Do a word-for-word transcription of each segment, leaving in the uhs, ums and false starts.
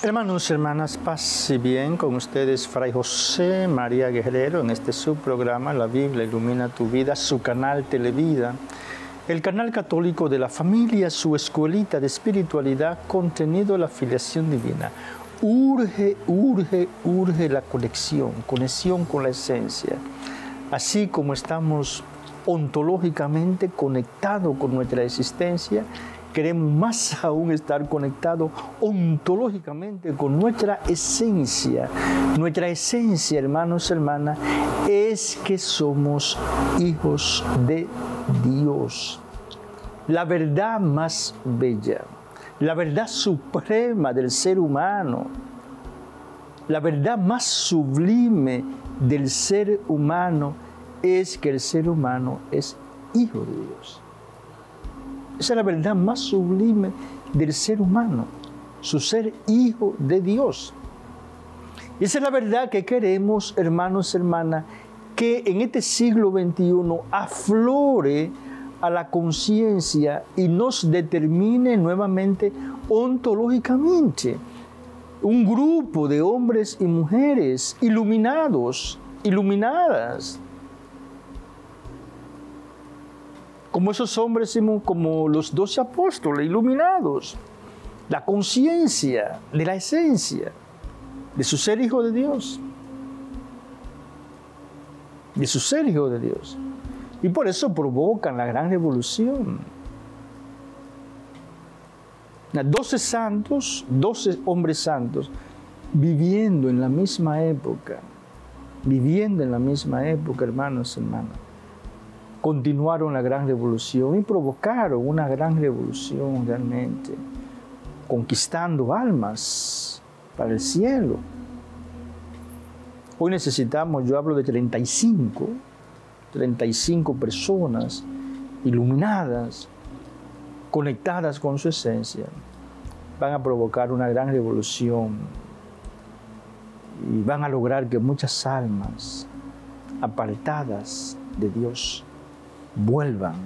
Hermanos y hermanas, paz y bien con ustedes, Fray José María Guerrero, en este subprograma La Biblia Ilumina Tu Vida, su canal Televida, el canal católico de la familia, su escuelita de espiritualidad, contenido la filiación divina. Urge, urge, urge la conexión, conexión con la esencia. Así como estamos ontológicamente conectados con nuestra existencia, queremos más aún estar conectados ontológicamente con nuestra esencia. Nuestra esencia, hermanos y hermanas, es que somos hijos de Dios. La verdad más bella, la verdad suprema del ser humano, la verdad más sublime del ser humano es que el ser humano es hijo de Dios. Esa es la verdad más sublime del ser humano, su ser hijo de Dios. Y esa es la verdad que queremos, hermanos y hermanas, que en este siglo veintiuno aflore a la conciencia y nos determine nuevamente ontológicamente. Un grupo de hombres y mujeres iluminados, iluminadas, como esos hombres, como los doce apóstoles iluminados, la conciencia de la esencia de su ser hijo de Dios, de su ser hijo de Dios. Y por eso provocan la gran revolución. doce santos, doce hombres santos, viviendo en la misma época, viviendo en la misma época, hermanos y hermanas, continuaron la gran revolución y provocaron una gran revolución realmente, conquistando almas para el cielo. Hoy necesitamos, yo hablo de treinta y cinco, treinta y cinco personas iluminadas, conectadas con su esencia, van a provocar una gran revolución y van a lograr que muchas almas apartadas de Dios vuelvan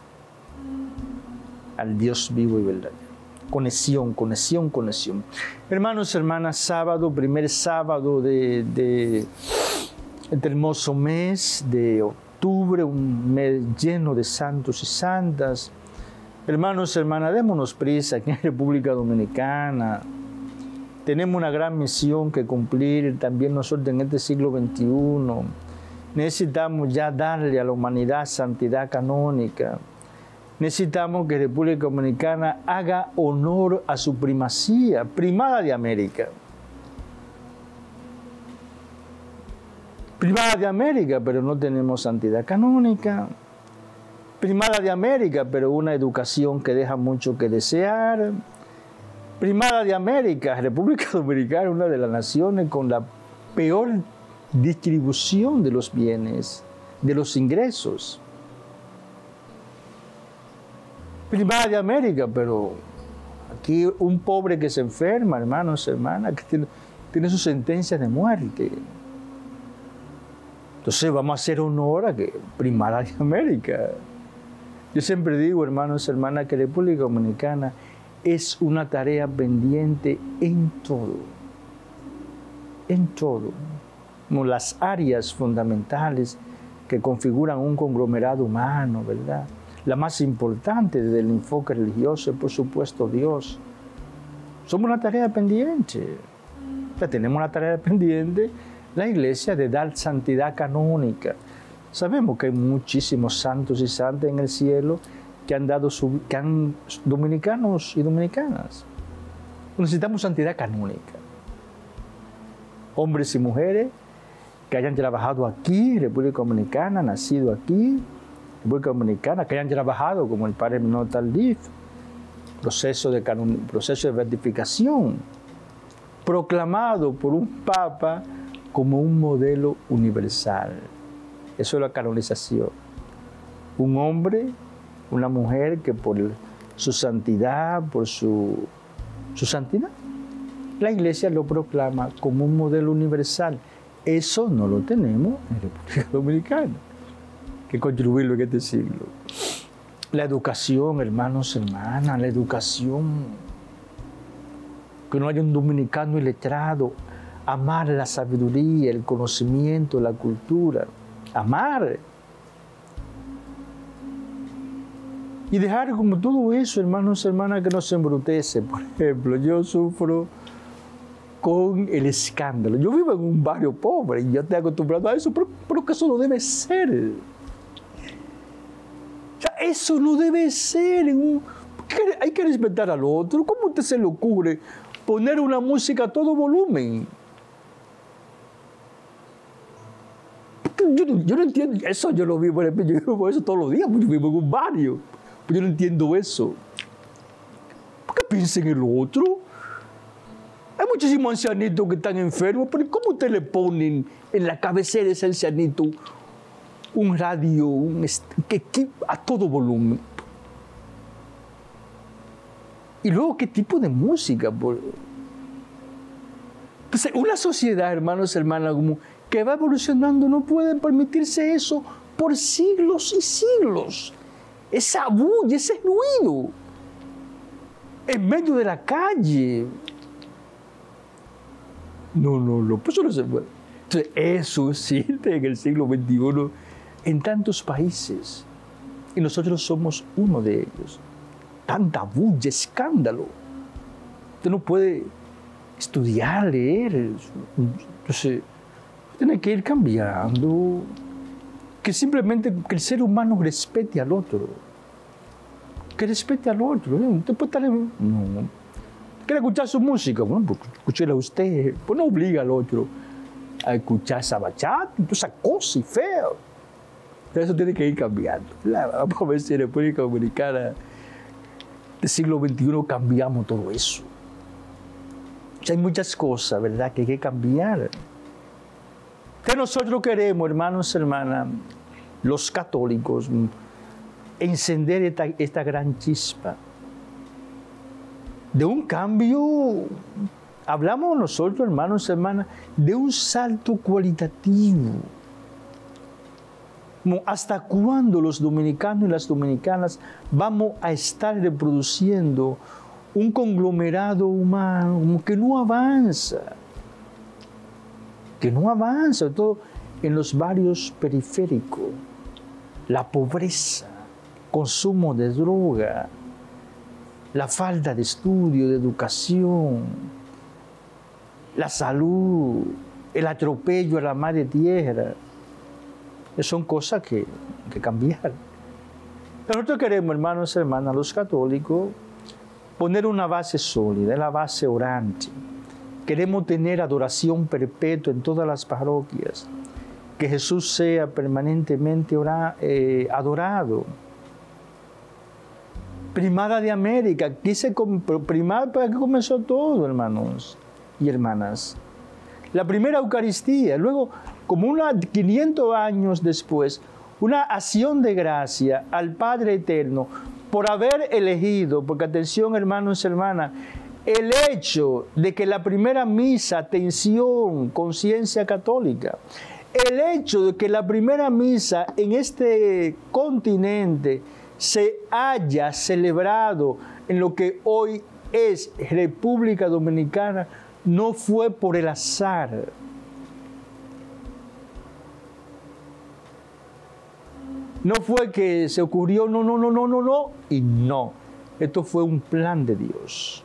al Dios vivo y verdadero. Conexión, conexión, conexión. Hermanos y hermanas, sábado, primer sábado de, de este hermoso mes de octubre, un mes lleno de santos y santas. Hermanos y hermanas, démonos prisa aquí en República Dominicana. Tenemos una gran misión que cumplir también nosotros en este siglo veintiuno. Necesitamos ya darle a la humanidad santidad canónica. Necesitamos que República Dominicana haga honor a su primacía, primada de América. Primada de América, pero no tenemos santidad canónica. Primada de América, pero una educación que deja mucho que desear. Primada de América, República Dominicana, una de las naciones con la peor distribución de los bienes, de los ingresos. Primada de América, pero aquí un pobre que se enferma, hermanos, hermanas, que tiene, tiene su sentencia de muerte. Entonces vamos a hacer honor a que Primada de América. Yo siempre digo, hermanos, hermanas, que República Dominicana es una tarea pendiente en todo, en todo. Como las áreas fundamentales que configuran un conglomerado humano, ¿verdad? La más importante desde el enfoque religioso es, por supuesto, Dios. Somos una tarea pendiente. O sea, tenemos una tarea pendiente, la Iglesia, de dar santidad canónica. Sabemos que hay muchísimos santos y santas en el cielo que han dado su, que han, dominicanos y dominicanas. Necesitamos santidad canónica. Hombres y mujeres que hayan trabajado aquí, República Dominicana, nacido aquí, República Dominicana, que hayan trabajado como el padre Menor Tardif, proceso de, canon, proceso de beatificación, proclamado por un papa como un modelo universal. Eso es la canonización. Un hombre, una mujer que por su santidad, por su, su santidad, la Iglesia lo proclama como un modelo universal. Eso no lo tenemos en República Dominicana, que contribuirlo en este siglo. La educación, hermanos, hermanas, la educación. que no haya un dominicano iletrado. Amar la sabiduría, el conocimiento, la cultura. Amar. Y dejar como todo eso, hermanos y hermanas, que no se embrutece. Por ejemplo, yo sufro con el escándalo. Yo vivo en un barrio pobre y yo estoy acostumbrado a eso, pero, pero que eso no debe ser. O sea, eso no debe ser. Un, hay que respetar al otro. ¿Cómo a usted se le ocurre poner una música a todo volumen? Yo, yo no entiendo. Eso yo lo vivo, yo vivo eso todos los días, porque yo vivo en un barrio. Pero yo no entiendo eso. ¿Por qué piensa en el otro? Hay muchísimos ancianitos que están enfermos, pero ¿cómo usted le ponen en la cabecera de ese ancianito un radio un que, que, a todo volumen? Y luego, ¿qué tipo de música? Entonces, una sociedad, hermanos y hermanas, como que va evolucionando, no puede permitirse eso por siglos y siglos. Esa bulla, ese ruido, en medio de la calle. No, no, no, pues eso no se puede. Entonces, eso existe en el siglo veintiuno en tantos países. Y nosotros somos uno de ellos. Tanta bulla, escándalo. Usted no puede estudiar, leer. Entonces, tiene que ir cambiando. Que simplemente que el ser humano respete al otro. Que respete al otro. Usted puede estar en... No. ¿Quiere escuchar su música? Bueno, pues escúchela usted. Pues no obliga al otro a escuchar esa bachata, esa cosa y feo. Pero eso tiene que ir cambiando. Vamos a ver si en República Dominicana del siglo veintiuno cambiamos todo eso. O sea, hay muchas cosas, ¿verdad?, que hay que cambiar. ¿Qué nosotros queremos, hermanos y hermanas, los católicos, encender esta, esta gran chispa de un cambio? Hablamos nosotros, hermanos y hermanas, de un salto cualitativo. ¿Hasta cuándo los dominicanos y las dominicanas vamos a estar reproduciendo un conglomerado humano que no avanza? Que no avanza, sobre todo en los barrios periféricos. La pobreza, consumo de droga, la falta de estudio, de educación, la salud, el atropello a la madre tierra. Son cosas que hay que cambiar. Nosotros queremos, hermanos y hermanas, los católicos, poner una base sólida, la base orante. Queremos tener adoración perpetua en todas las parroquias. Que Jesús sea permanentemente ora, eh, adorado. Primada de América, aquí se primada para que comenzó todo, hermanos y hermanas. La primera Eucaristía, luego, como unos quinientos años después, una acción de gracia al Padre Eterno por haber elegido, porque atención, hermanos y hermanas, el hecho de que la primera misa, atención, conciencia católica, el hecho de que la primera misa en este continente se haya celebrado en lo que hoy es República Dominicana, no fue por el azar. No fue que se ocurrió, no, no, no, no, no, no, y no. Esto fue un plan de Dios.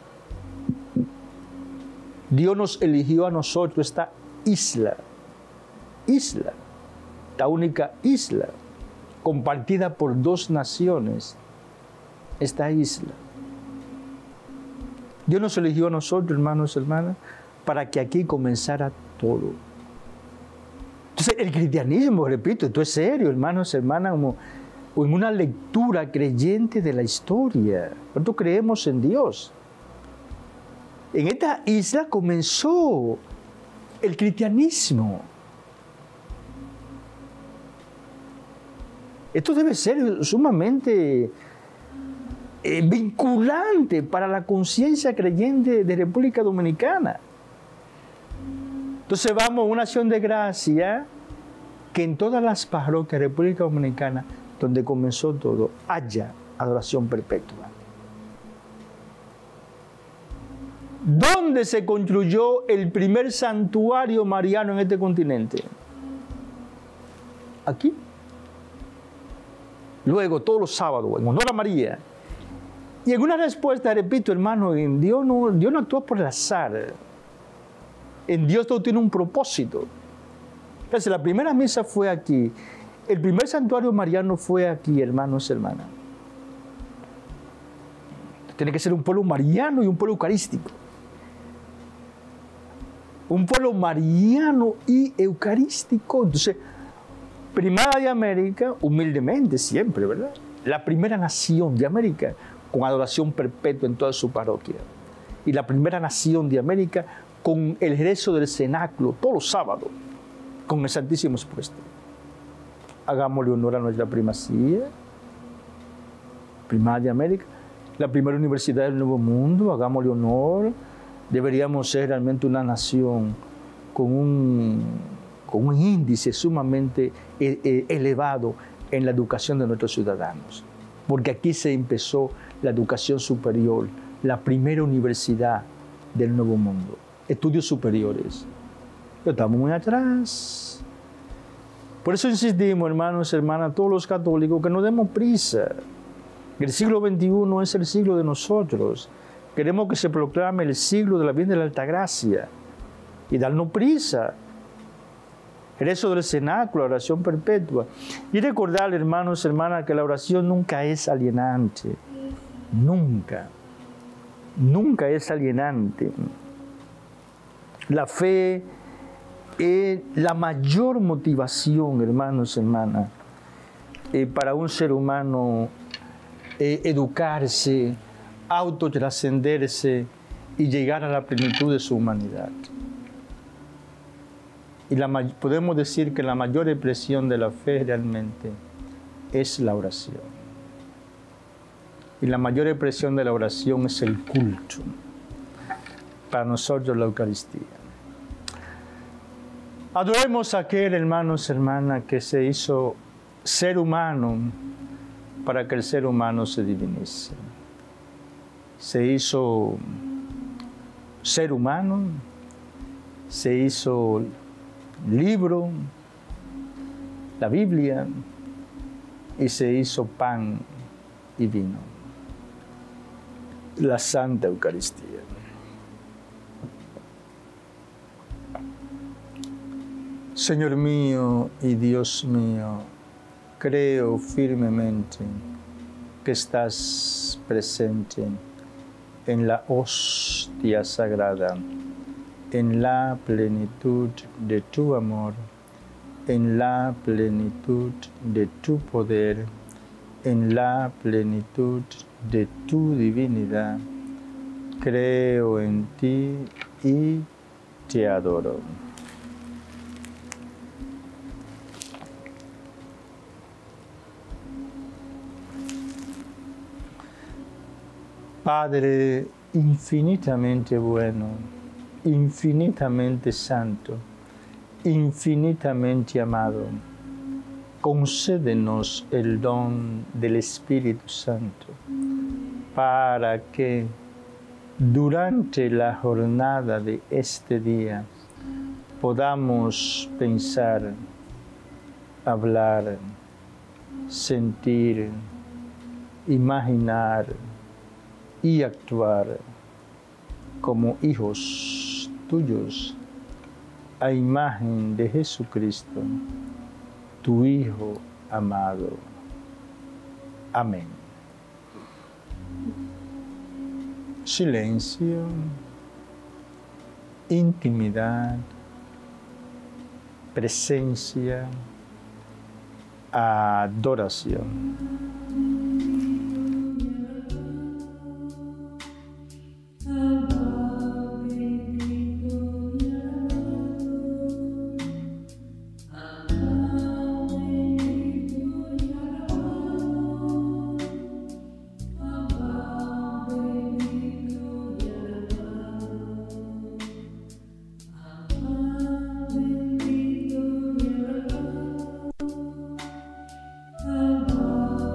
Dios nos eligió a nosotros esta isla, isla, la única isla, compartida por dos naciones, esta isla. Dios nos eligió a nosotros, hermanos y hermanas, para que aquí comenzara todo. Entonces, el cristianismo, repito, esto es serio, hermanos y hermanas, como en una lectura creyente de la historia. Nosotros creemos en Dios. En esta isla comenzó el cristianismo. Esto debe ser sumamente eh, vinculante para la conciencia creyente de República Dominicana. Entonces vamos a una acción de gracia que en todas las parroquias de República Dominicana, donde comenzó todo, haya adoración perpetua. ¿Dónde se construyó el primer santuario mariano en este continente? Aquí. Luego, todos los sábados, en honor a María. Y en una respuesta, repito, hermano, en Dios no, Dios no actúa por el azar. En Dios todo tiene un propósito. Entonces, la primera misa fue aquí. El primer santuario mariano fue aquí, hermanos y hermanas. Tiene que ser un pueblo mariano y un pueblo eucarístico. Un pueblo mariano y eucarístico. Entonces, Primada de América, humildemente siempre, ¿verdad? La primera nación de América con adoración perpetua en toda su parroquia. Y la primera nación de América con el rezo del cenáculo todos los sábados, con el Santísimo expuesto. Hagámosle honor a nuestra primacía, Primada de América, la primera universidad del Nuevo Mundo, hagámosle honor. Deberíamos ser realmente una nación con un, con un índice sumamente elevado en la educación de nuestros ciudadanos. Porque aquí se empezó la educación superior, la primera universidad del Nuevo Mundo. Estudios superiores. Pero estamos muy atrás. Por eso insistimos, hermanos y hermanas, todos los católicos, que no demos prisa. El siglo veintiuno es el siglo de nosotros. Queremos que se proclame el siglo de la Virgen de la Altagracia y darnos prisa. El rezo del cenáculo, la oración perpetua. Y recordar, hermanos y hermanas, que la oración nunca es alienante. Nunca. Nunca es alienante. La fe es la mayor motivación, hermanos y hermanas, eh, para un ser humano eh, educarse, autotrascenderse y llegar a la plenitud de su humanidad. Y la, podemos decir que la mayor expresión de la fe realmente es la oración. Y la mayor expresión de la oración es el culto. Para nosotros la Eucaristía. Adoremos a aquel, hermanos y hermanas, que se hizo ser humano para que el ser humano se divinice. Se hizo ser humano, se hizo libro, la Biblia, y se hizo pan y vino. La Santa Eucaristía. Señor mío y Dios mío, creo firmemente que estás presente en la hostia sagrada, en la plenitud de tu amor, en la plenitud de tu poder, en la plenitud de tu divinidad. Creo en ti y te adoro. Padre infinitamente bueno, infinitamente santo, infinitamente amado, concédenos el don del Espíritu Santo para que durante la jornada de este día podamos pensar, hablar, sentir, imaginar y actuar como hijos tuyos a imagen de Jesucristo, tu Hijo amado. Amén. Silencio, intimidad, presencia, adoración. Abba.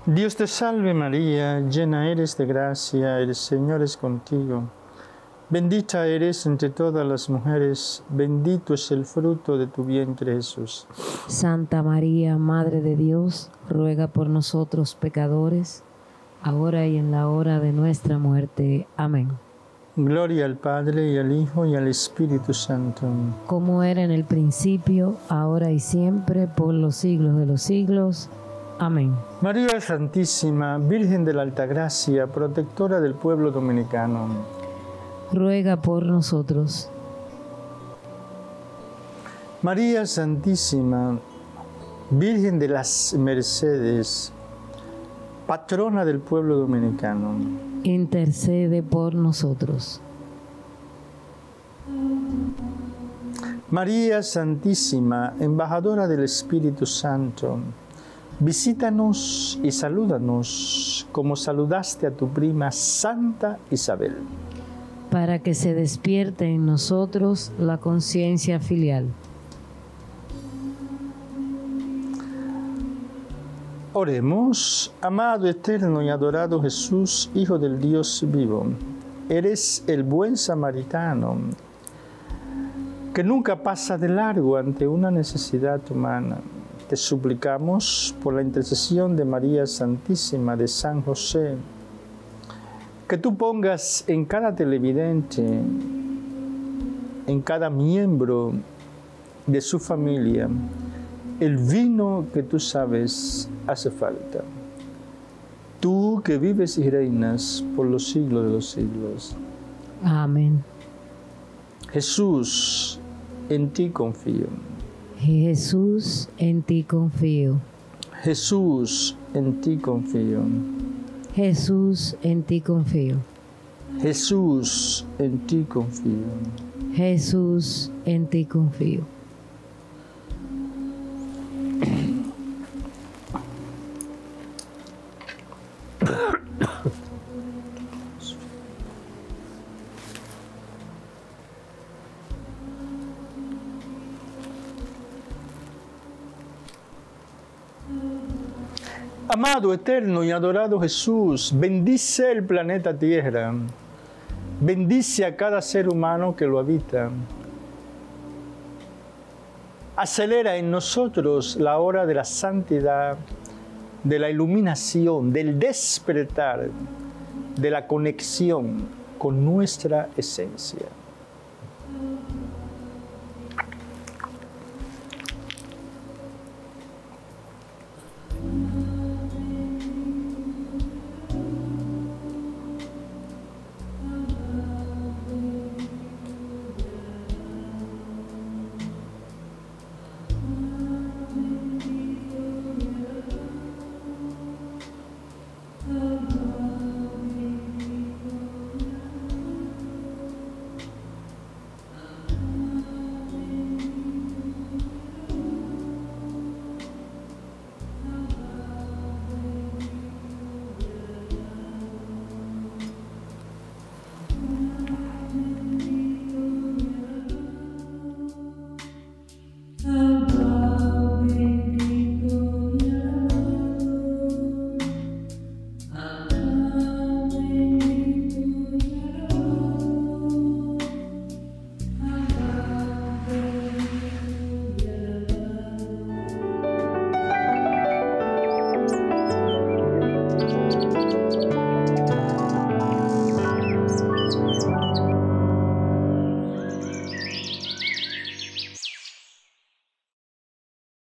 Dios te salve María, llena eres de gracia, el Señor es contigo. Bendita eres entre todas las mujeres, bendito es el fruto de tu vientre Jesús. Santa María, Madre de Dios, ruega por nosotros pecadores, ahora y en la hora de nuestra muerte. Amén. Gloria al Padre, y al Hijo, y al Espíritu Santo. Como era en el principio, ahora y siempre, por los siglos de los siglos. Amén. María Santísima, Virgen de la Altagracia, protectora del pueblo dominicano, ruega por nosotros. María Santísima, Virgen de las Mercedes, patrona del pueblo dominicano, intercede por nosotros. María Santísima, embajadora del Espíritu Santo, visítanos y salúdanos como saludaste a tu prima Santa Isabel. Para que se despierte en nosotros la conciencia filial. Oremos. Amado, eterno y adorado Jesús, Hijo del Dios vivo, eres el buen samaritano que nunca pasa de largo ante una necesidad humana. Te suplicamos por la intercesión de María Santísima, de San José, que tú pongas en cada televidente, en cada miembro de su familia, el vino que tú sabes hace falta. Tú que vives y reinas por los siglos de los siglos. Amén. Jesús, en ti confío. Jesús, en ti confío. Jesús, en ti confío. Jesús, en ti confío. Jesús, en ti confío. Jesús, en ti confío. Amado, eterno y adorado Jesús, bendice el planeta Tierra, bendice a cada ser humano que lo habita. Acelera en nosotros la hora de la santidad, de la iluminación, del despertar, de la conexión con nuestra esencia.